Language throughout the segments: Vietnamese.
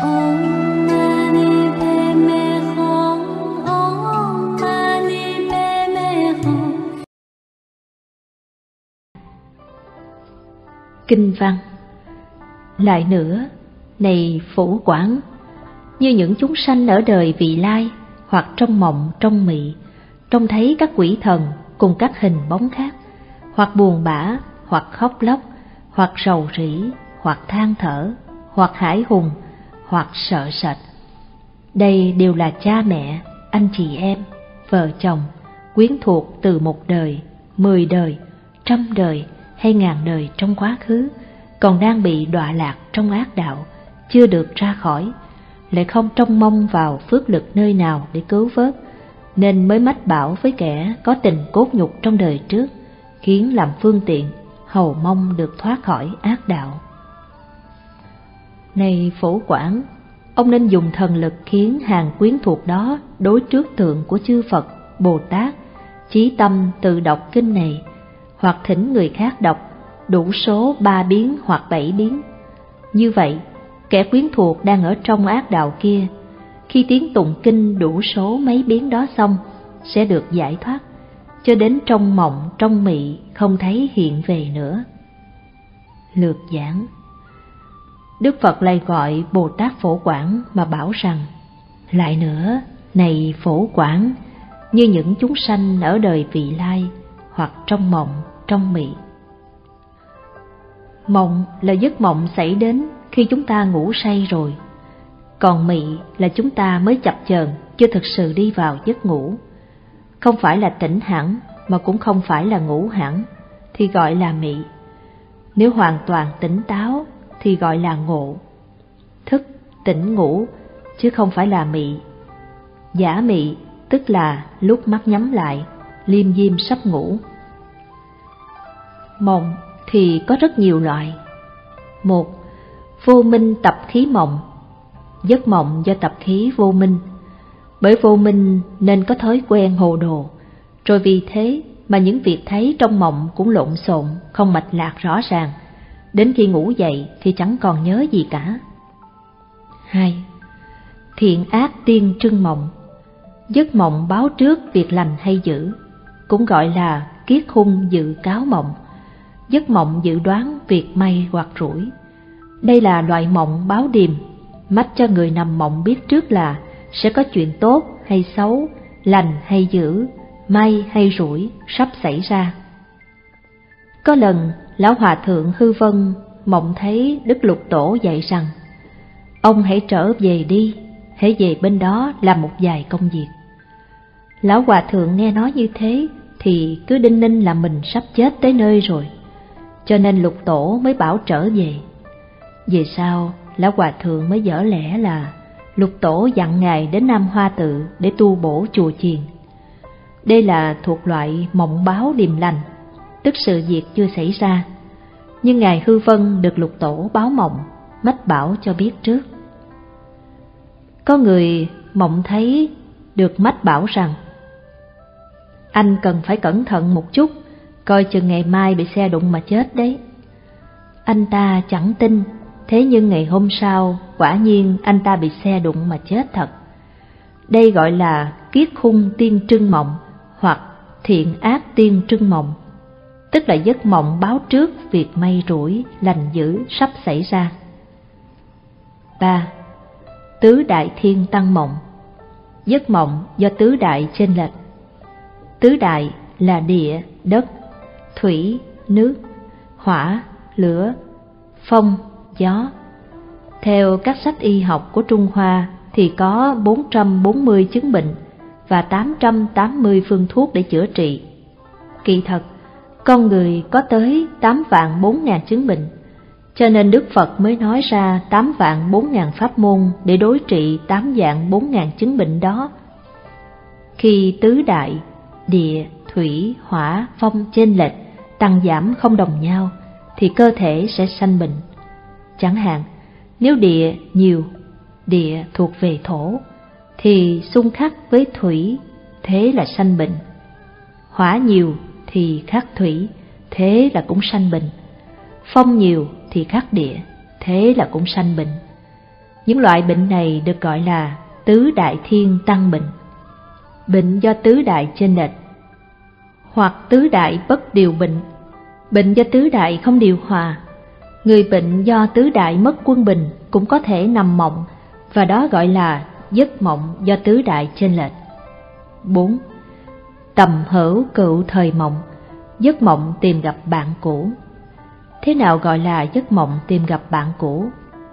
Kinh văn. Lại nữa, này Phổ Quảng, như những chúng sanh ở đời vị lai, hoặc trong mộng trong mị, trông thấy các quỷ thần cùng các hình bóng khác, hoặc buồn bã, hoặc khóc lóc, hoặc rầu rĩ, hoặc than thở, hoặc hãi hùng, hoặc sợ sệt. Đây đều là cha mẹ, anh chị em, vợ chồng, quyến thuộc từ một đời, 10 đời, 100 đời hay ngàn đời trong quá khứ, còn đang bị đọa lạc trong ác đạo, chưa được ra khỏi, lại không trông mong vào phước lực nơi nào để cứu vớt, nên mới mách bảo với kẻ có tình cốt nhục trong đời trước, khiến làm phương tiện, hầu mong được thoát khỏi ác đạo. Này Phổ Quảng, ông nên dùng thần lực khiến hàng quyến thuộc đó đối trước tượng của chư Phật, Bồ Tát, chí tâm tự đọc kinh này, hoặc thỉnh người khác đọc đủ số 3 biến hoặc 7 biến. Như vậy, kẻ quyến thuộc đang ở trong ác đạo kia, khi tiếng tụng kinh đủ số mấy biến đó xong, sẽ được giải thoát, cho đến trong mộng trong mị không thấy hiện về nữa. Lược giảng. Đức Phật lại gọi Bồ Tát Phổ Quảng mà bảo rằng: lại nữa, này Phổ Quảng, như những chúng sanh ở đời vị lai, hoặc trong mộng trong mị. Mộng là giấc mộng xảy đến khi chúng ta ngủ say rồi, còn mị là chúng ta mới chập chờn chưa thực sự đi vào giấc ngủ. Không phải là tỉnh hẳn mà cũng không phải là ngủ hẳn thì gọi là mị. Nếu hoàn toàn tỉnh táo thì gọi là ngộ. Thức tỉnh ngủ chứ không phải là mị. Giả mị tức là lúc mắt nhắm lại, liêm diêm sắp ngủ. Mộng thì có rất nhiều loại. 1. Vô minh tập khí mộng. Giấc mộng do tập khí vô minh. Bởi vô minh nên có thói quen hồ đồ, rồi vì thế mà những việc thấy trong mộng cũng lộn xộn, không mạch lạc rõ ràng. Đến khi ngủ dậy thì chẳng còn nhớ gì cả. 2. Thiện ác tiên trưng mộng. Giấc mộng báo trước việc lành hay dữ, cũng gọi là kiết hung dự cáo mộng. Giấc mộng dự đoán việc may hoặc rủi. Đây là loại mộng báo điềm, mách cho người nằm mộng biết trước là sẽ có chuyện tốt hay xấu, lành hay dữ, may hay rủi sắp xảy ra. Có lần Lão Hòa Thượng Hư Vân mộng thấy Đức Lục Tổ dạy rằng: ông hãy trở về đi, hãy về bên đó làm một vài công việc. Lão Hòa Thượng nghe nói như thế thì cứ đinh ninh là mình sắp chết tới nơi rồi, cho nên Lục Tổ mới bảo trở về. Về sau, Lão Hòa Thượng mới dở lẽ là Lục Tổ dặn Ngài đến Nam Hoa Tự để tu bổ chùa chiền. Đây là thuộc loại mộng báo điềm lành, tức sự việc chưa xảy ra, nhưng Ngài Hư Vân được Lục Tổ báo mộng, mách bảo cho biết trước. Có người mộng thấy được mách bảo rằng: anh cần phải cẩn thận một chút, coi chừng ngày mai bị xe đụng mà chết đấy. Anh ta chẳng tin, thế nhưng ngày hôm sau quả nhiên anh ta bị xe đụng mà chết thật. Đây gọi là kiết hung tiên trưng mộng hoặc thiện ác tiên trưng mộng, tức là giấc mộng báo trước việc may rủi, lành dữ sắp xảy ra. 3. Tứ đại thiên tăng mộng. Giấc mộng do tứ đại chênh lệch. Tứ đại là địa, đất, thủy, nước, hỏa, lửa, phong, gió. Theo các sách y học của Trung Hoa thì có 440 chứng bệnh và 880 phương thuốc để chữa trị. Kỳ thật, con người có tới 8.400.000 chứng bệnh, cho nên Đức Phật mới nói ra 8.400.000 pháp môn để đối trị 8.400.000 chứng bệnh đó. Khi tứ đại, địa, thủy, hỏa, phong chênh lệch, tăng giảm không đồng nhau thì cơ thể sẽ sanh bệnh. Chẳng hạn, nếu địa nhiều, địa thuộc về thổ, thì xung khắc với thủy, thế là sanh bệnh. Hỏa nhiều thì khắc thủy, thế là cũng sanh bệnh. Phong nhiều thì khắc địa, thế là cũng sanh bệnh. Những loại bệnh này được gọi là tứ đại thiên tăng bệnh, bệnh do tứ đại chênh lệch, hoặc tứ đại bất điều bệnh, bệnh do tứ đại không điều hòa. Người bệnh do tứ đại mất quân bình cũng có thể nằm mộng, và đó gọi là giấc mộng do tứ đại chênh lệch. 4. Tầm hữu cựu thời mộng, giấc mộng tìm gặp bạn cũ. Thế nào gọi là giấc mộng tìm gặp bạn cũ?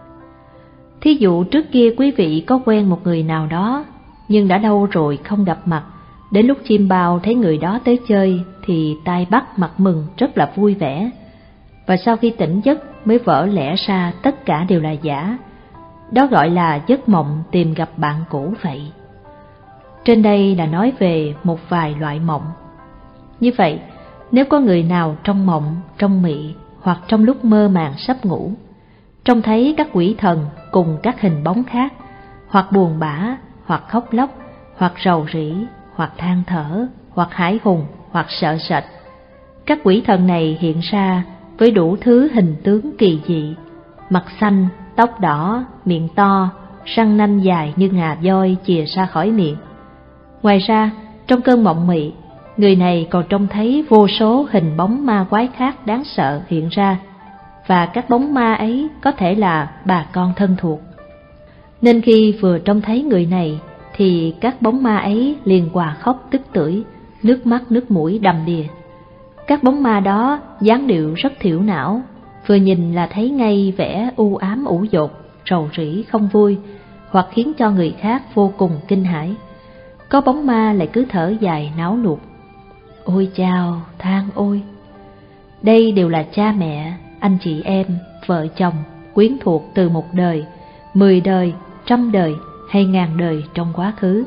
Thí dụ trước kia quý vị có quen một người nào đó, nhưng đã lâu rồi không gặp mặt, đến lúc chim bao thấy người đó tới chơi thì tai bắt mặt mừng rất là vui vẻ, và sau khi tỉnh giấc mới vỡ lẽ ra tất cả đều là giả. Đó gọi là giấc mộng tìm gặp bạn cũ vậy. Trên đây là nói về một vài loại mộng. Như vậy, nếu có người nào trong mộng, trong mị hoặc trong lúc mơ màng sắp ngủ, trông thấy các quỷ thần cùng các hình bóng khác, hoặc buồn bã, hoặc khóc lóc, hoặc rầu rĩ, hoặc than thở, hoặc hãi hùng, hoặc sợ sệt. Các quỷ thần này hiện ra với đủ thứ hình tướng kỳ dị, mặt xanh, tóc đỏ, miệng to, răng nanh dài như ngà voi chìa ra khỏi miệng. Ngoài ra, trong cơn mộng mị, người này còn trông thấy vô số hình bóng ma quái khác đáng sợ hiện ra, và các bóng ma ấy có thể là bà con thân thuộc. Nên khi vừa trông thấy người này thì các bóng ma ấy liền òa khóc tức tưởi, nước mắt nước mũi đầm đìa. Các bóng ma đó dáng điệu rất thiểu não, vừa nhìn là thấy ngay vẻ u ám ủ dột, rầu rĩ không vui, hoặc khiến cho người khác vô cùng kinh hãi. Có bóng ma lại cứ thở dài náo nuột: ôi chao, than ôi. Đây đều là cha mẹ, anh chị em, vợ chồng, quyến thuộc từ một đời, 10 đời, 100 đời hay ngàn đời trong quá khứ.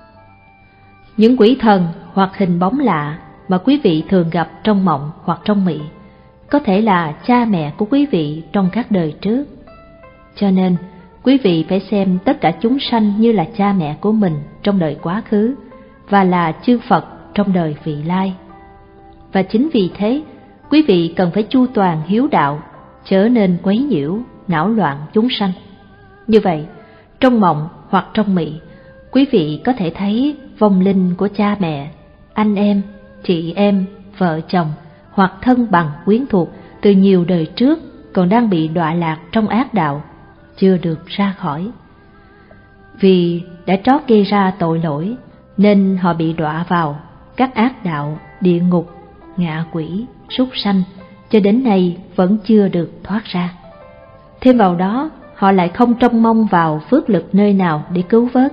Những quỷ thần hoặc hình bóng lạ mà quý vị thường gặp trong mộng hoặc trong mị có thể là cha mẹ của quý vị trong các đời trước. Cho nên, quý vị phải xem tất cả chúng sanh như là cha mẹ của mình trong đời quá khứ và là chư Phật trong đời vị lai. Và chính vì thế, quý vị cần phải chu toàn hiếu đạo, chớ nên quấy nhiễu, não loạn chúng sanh. Như vậy, trong mộng hoặc trong mị, quý vị có thể thấy vong linh của cha mẹ, anh em, chị em, vợ chồng hoặc thân bằng quyến thuộc từ nhiều đời trước còn đang bị đọa lạc trong ác đạo, chưa được ra khỏi. Vì đã trót gây ra tội lỗi nên họ bị đọa vào các ác đạo, địa ngục, ngạ quỷ, súc sanh, cho đến nay vẫn chưa được thoát ra. Thêm vào đó, họ lại không trông mong vào phước lực nơi nào để cứu vớt.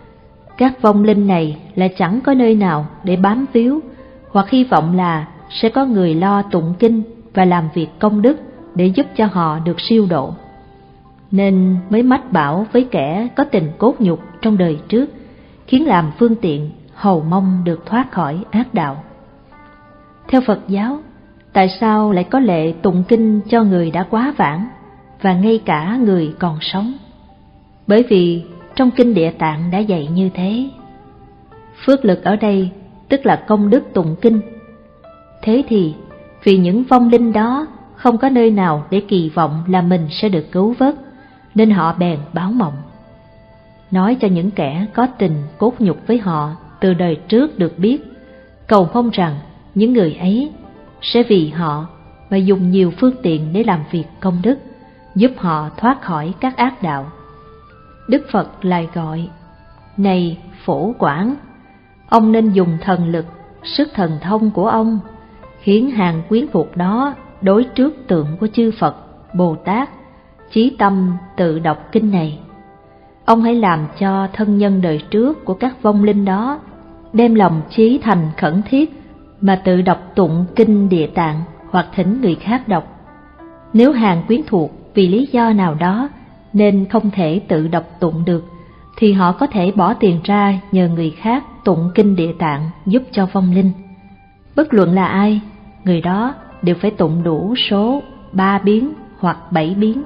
Các vong linh này lại chẳng có nơi nào để bám víu, hoặc hy vọng là sẽ có người lo tụng kinh và làm việc công đức để giúp cho họ được siêu độ, nên mới mách bảo với kẻ có tình cốt nhục trong đời trước, khiến làm phương tiện hầu mong được thoát khỏi ác đạo. Theo Phật giáo, tại sao lại có lệ tụng kinh cho người đã quá vãng và ngay cả người còn sống? Bởi vì trong kinh Địa Tạng đã dạy như thế. Phước lực ở đây tức là công đức tụng kinh. Thế thì vì những vong linh đó không có nơi nào để kỳ vọng là mình sẽ được cứu vớt, nên họ bèn báo mộng, nói cho những kẻ có tình cốt nhục với họ từ đời trước được biết, cầu mong rằng những người ấy sẽ vì họ mà dùng nhiều phương tiện để làm việc công đức, giúp họ thoát khỏi các ác đạo. Đức Phật lại gọi: này Phổ Quảng, ông nên dùng thần lực, sức thần thông của ông, khiến hàng quyến thuộc đó đối trước tượng của chư Phật, Bồ Tát, chí tâm tự đọc kinh này. Ông hãy làm cho thân nhân đời trước của các vong linh đó đem lòng chí thành khẩn thiết mà tự đọc tụng kinh Địa Tạng hoặc thỉnh người khác đọc. Nếu hàng quyến thuộc vì lý do nào đó nên không thể tự đọc tụng được, thì họ có thể bỏ tiền ra nhờ người khác tụng kinh Địa Tạng giúp cho vong linh. Bất luận là ai, người đó đều phải tụng đủ số 3 biến hoặc 7 biến.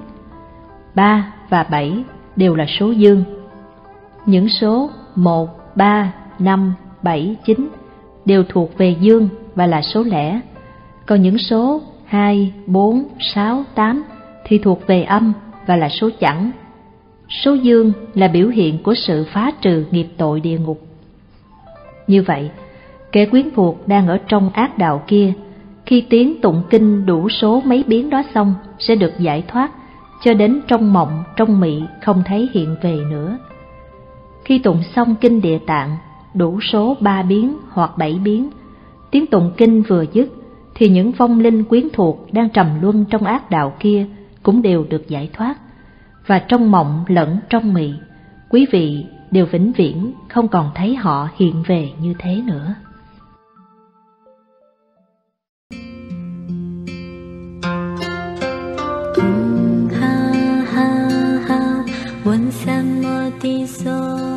3 và 7 đều là số dương. Những số 1, 3, 5, 7, 9 đều thuộc về dương và là số lẻ. Còn những số 2, 4, 6, 8 thì thuộc về âm và là số chẵn. Số dương là biểu hiện của sự phá trừ nghiệp tội địa ngục. Như vậy, kẻ quyến thuộc đang ở trong ác đạo kia, khi tiếng tụng kinh đủ số mấy biến đó xong sẽ được giải thoát, cho đến trong mộng, trong mị không thấy hiện về nữa. Khi tụng xong kinh Địa Tạng đủ số 3 biến hoặc 7 biến, tiếng tụng kinh vừa dứt thì những vong linh quyến thuộc đang trầm luân trong ác đạo kia cũng đều được giải thoát, và trong mộng lẫn trong mị, quý vị đều vĩnh viễn không còn thấy họ hiện về như thế nữa. Ha ha ha, 问三摩地所。